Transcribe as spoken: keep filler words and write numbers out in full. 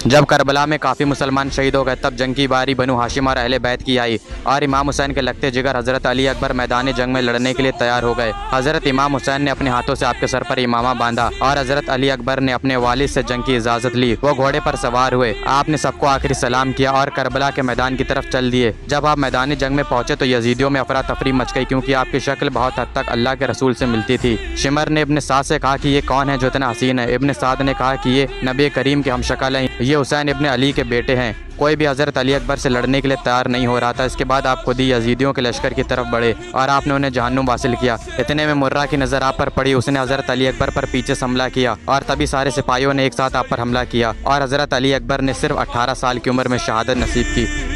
जब करबला में काफ़ी मुसलमान शहीद हो गए तब जंग की बारी बनु हाशिम और अहले बैत की आई और इमाम हुसैन के लगते जिगर हज़रत अली अकबर मैदानी जंग में लड़ने के लिए तैयार हो गए। हज़रत इमाम हुसैन ने अपने हाथों से आपके सर पर इमामा बांधा और हज़रत अली अकबर ने अपने वालिद से जंग की इजाज़त ली। वो घोड़े पर सवार हुए, आपने सबको आखिरी सलाम किया और करबला के मैदान की तरफ चल दिए। जब आप मैदानी जंग में पहुंचे तो यजीदियों में अफरा तफरी मच गई क्योंकि आपकी शक्ल बहुत हद तक अल्लाह के रसूल से मिलती थी। शिमर ने इब्न साद से कहा कि ये कौन है जो इतना हसीन है। इब्न साद ने कहा कि ये नबी करीम के हमशक्ल हैं, ये हुसैन इब्न अली के बेटे हैं। कोई भी हज़रत अली अकबर से लड़ने के लिए तैयार नहीं हो रहा था। इसके बाद आप खुद ही यजीदियों के लश्कर की तरफ बढ़े और आपने उन्हें जहन्नुम हासिल किया। इतने में मुर्रा की नज़र आप पर पड़ी, उसने हज़रत अली अकबर पर पीछे से हमला किया और तभी सारे सिपाहियों ने एक साथ आप पर हमला किया और हज़रत अली अकबर ने सिर्फ अठारह साल की उम्र में शहादत नसीब की।